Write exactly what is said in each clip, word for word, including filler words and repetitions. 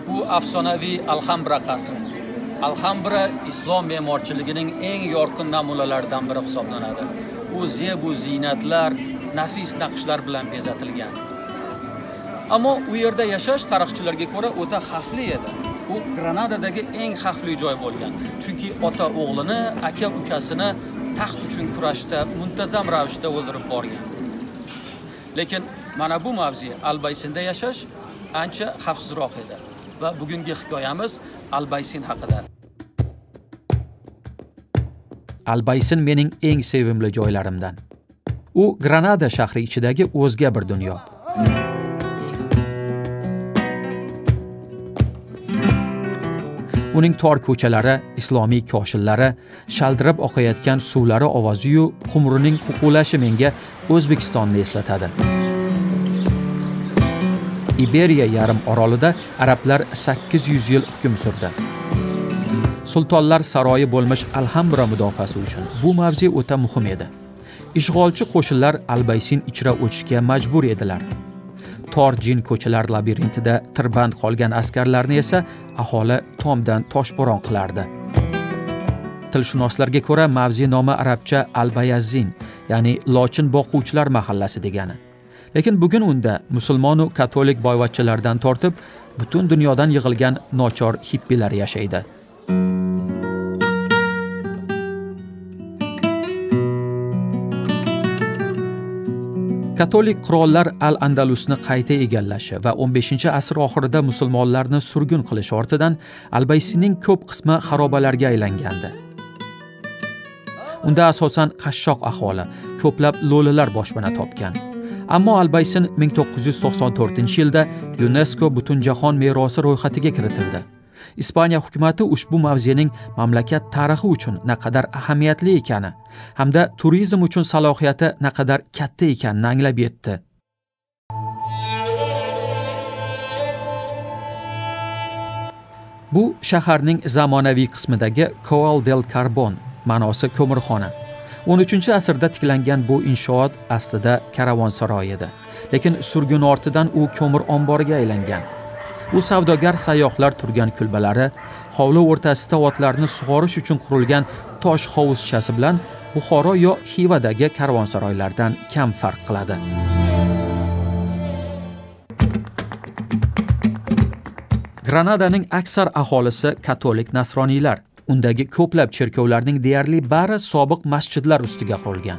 Bu afsonaviy Alhambra qasri. Alhambra islom me'morchiligining eng yorqin namunalaridan biri hisoblanadi. U zebu ziynatlar, nafis naqshlar bilan bezatilgan. Ammo u yerda yashash tarixchilarga ko'ra o'ta xavfli edi. U Granadadagi eng xavfli joy bo'lgan. Chunki ota o'g'lini, aka ukasini taxt uchun kurashda muntazam ravishda o'ldirib borgan. Lekin mana bu mavze Albaysinda yashash ancha xavfsizroq edi. Va bugungi hikoyamiz Albaysin haqida. Albaysin mening eng sevimli joylarimdan. U Granada shahri ichidagi o'zga bir dunyo. Uning tor ko'chalari, islomiy koshillari, shaldirab oqayotgan suvlari ovozi-yu qumrining ququlashi menga O'zbekistonni eslatadi. Iberiya yarim orolida arablar sakkiz yuz yil hukm surdi. Sultonlar saroyi bo'lmish Alhambra mudofaasi uchun bu mavze o'ta muhim edi. Ishg'olchi qo'shinlar Albaysin ichra o'tishga majbur edilar. Tor jin ko'chalar labirintida tirband qolgan askarlarni esa aholi tomdan toshbo'ron qilardi. Tilshunoslarga ko'ra mavze nomi arabcha Albayazzin, ya'ni lochin boquvchilar mahallasi degani. Lekin bugun unda musulmon va katolik boyvachchalardan tortib butun dunyodan yig'ilgan nochor hippilar yashaydi. Katolik qirollar Al-Andalusni qayta egallashi va o'n beshinchi asr oxirida musulmonlarni surgun qilish ortidan Albaysinning ko'p qismi xarobalarga aylangandi. Unda asosan qashshoq aholi, ko'plab lo'lilar boshpana topgan. Ammo Albaysin ming to'qqiz yuz to'qson to'rtinchi yilda UNESCO Butunjahon merosi ro'yxatiga kiritildi. Ispaniya hukumatı ushbu mavzening mamlakat tarixi uchun naqadar ahamiyatli ekani hamda turizm uchun salohiyati naqadar katta ekanini anglab yetdi. Bu shaharning zamonaviy qismidagi Coal del Carbon, ma'nosi ko'mirxona. o'n uchinchi asrda tiklangan bu inshoot aslida karvonsaroy edi. Lekin surgun ortidan u ko'mir omboriga aylangan. U savdogar sayyohlar turgan kulbalari, hovli o'rtasida otlarni sug'orish uchun qurilgan tosh hovuzchasi bilan Buxoro yo Xivadagi karvonsaroylardan kam farq qiladi. Granadaning aksar aholisi katolik nasroniylar. Undagi ko'plab cherkovlarning deyarli bari sobiq masjidlar ustiga qurilgan.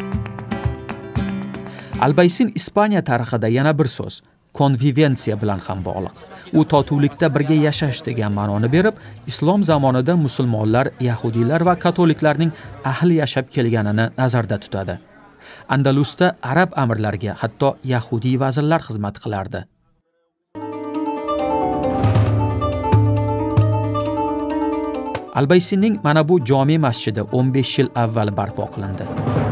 Albaysin Ispaniya tarixida yana bir so'z, konvivensiya bilan ham bog'liq. U totuvlikda birga yashash degan ma'noni berib, islom zamonida musulmonlar, yahudiylar va katoliklarning ahli yashab kelganini nazarda tutadi. Andalusda arab amirlarga, hatto yahudiy vazirlar xizmat qilardi. Albaysinning mana bu jome masjidi o'n besh yil avval barpo qilindi.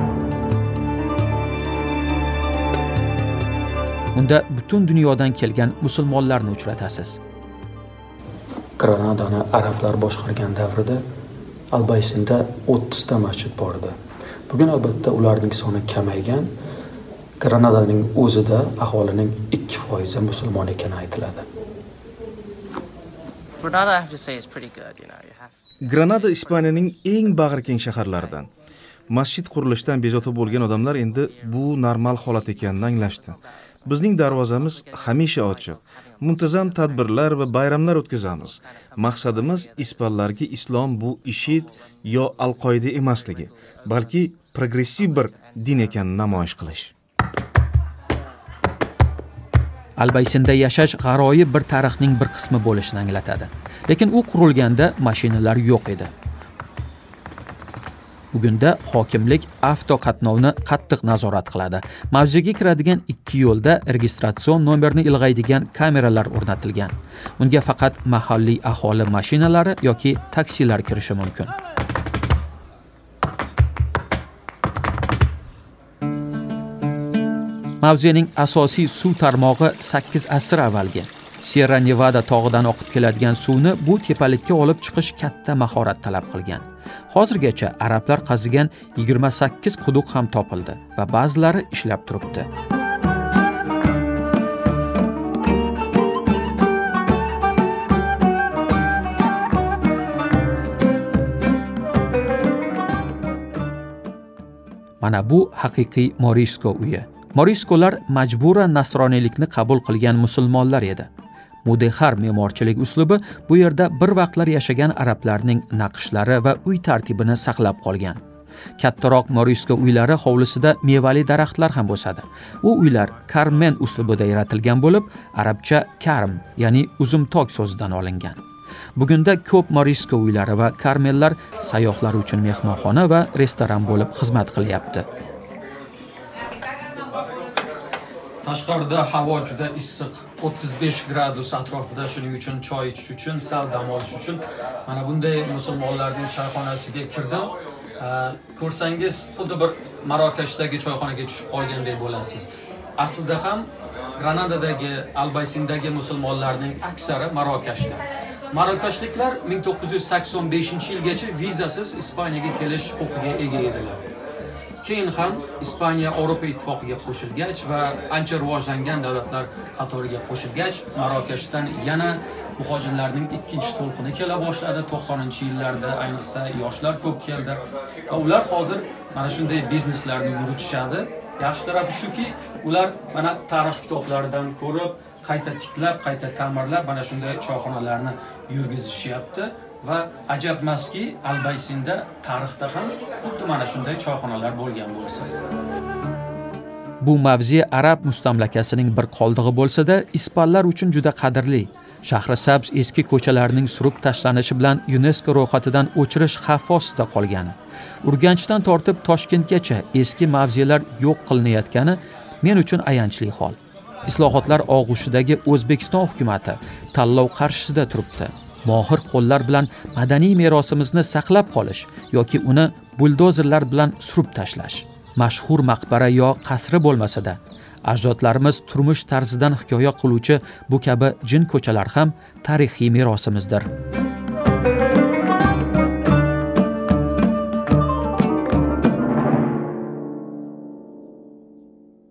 Unda butun dunyodan kelgan musulmonlarni uchratasiz. Granadani arablar boshqargan davrida Albaysinda o'ttiz ta masjid bor edi. Bugun albatta ularning soni kamaygan. Granadaning o'zida aholining ikki foizi musulmon ekani aytiladi. Granada, I have to say, is pretty good, you know. You have Granada Ispaniyaning eng bag'rikeng shaharlaridan. Masjid qurilishdan bezovta bo'lgan odamlar endi bu normal holat ekanini anglashdi. Bizning darvozamiz hamisha ochiq. Muntazam tadbirlar va bayramlar o'tkazamiz. Maqsadimiz ispanlarga islom bu IShID yo Al-Qoida emasligi, balki progressiv bir din ekanini namoyish qilish. Albaysinda yashash g'aroyib bir tarixning bir qismi bo'lishini anglatadi. Lekin u qurilganda mashinalar yo'q edi. Bugunda hokimlik avtoqatnovni qattiq nazorat qiladi. Mavzega kiradigan ikki yo'lda registratsion nomerni ilg'aydigan kameralar o'rnatilgan. Unga faqat mahalliy aholi mashinalari yoki taksilar kirishi mumkin. Mavzening asosiy suv tarmog'i sakkiz asr avvalgi. Sierra Nevada tog'idan oqib keladigan suvni bu tepalikka olib chiqish katta mahorat talab qilgan. Hozirgacha arablar qazigan yigirma sakkiz quduq ham topildi va ba'zilari ishlab turibdi. Mana bu haqiqiy Morisko uyi. Moriskolar majburan nasroniylikni qabul qilgan musulmonlar edi. Mudehar me'morchilik uslubi bu yerda bir vaqtlar yashagan arablarning naqshlari va uy tartibini saqlab qolgan. Kattaroq Morisko uylari hovlisida mevali daraxtlar ham o'sadi. U uylar karmen uslubida yaratilgan bo'lib, arabcha karm, ya'ni uzumtok so'zidan olingan. Bugunda ko'p Morisko uylari va karmellar sayyohlar uchun mehmonxona va restoran bo'lib xizmat qilyapti. Tashqarida havo juda issiq, o'ttiz besh gradus atrofida, shuning uchun choy ichish uchun, sal dam olish uchun mana bunday musulmonlarning choyxonasiga kirdim. Ko'rsangiz, xuddi bir Marokashdagi choyxonaga tushib qolgandek bo'lasiz. Aslida ham Granadadagi, Albaysindagi musulmonlarning aksari Marokashda. Marokashliklar ming to'qqiz yuz sakson beshinchi yilgacha vizasiz Ispaniyaga kelish huquqiga ega edilar. Keyin ham Ispaniya Yevropa ittifoqiga qo'shilgach va ancha rivojlangan davlatlar qatoriga qo'shilgach, Marokashdan yana muhojirlarning ikkinchi to'lqini kela boshladi. to'qsoninchi yillarda ayniqsa yoshlar ko'p keldi. Va ular hozir mana shunday bizneslarni yuritishadi. Yaxshi tarafi shuki, ular mana tarix kitoblaridan ko'rib, qayta tiklab, qayta ta'mirlab mana shunday choyxonalarni yurgizishyapti. Va ajabmaski, Albaysinda tarixda ham xuddi mana shunday choyxonalar bo'lgan bo'lsa. Bu mavze arab mustamlakasining bir qoldig'i bo'lsa-da, ispanlar uchun juda qadrli. Shahrisabz eski ko'chalarning surib tashlanishi bilan UNESCO ro'yxatidan o'chirish xavfi ostida qolgan. Urganchdan tortib Toshkentgacha eski mavzelar yo'q qilinayotgani men uchun ayanchli hol. Islohotlar og'ushidagi O'zbekiston hukumatı tanlov qarshisida turibdi. Mohir qo'llar bilan madaniy merosimizni saqlab qolish yoki uni buldozerlar bilan surib tashlash. Mashhur maqbara yo qasri bo'lmasa-da, ajdodlarimiz turmush tarzidan hikoya qiluvchi bu kabi jin ko'chalar ham tarixiy merosimizdir.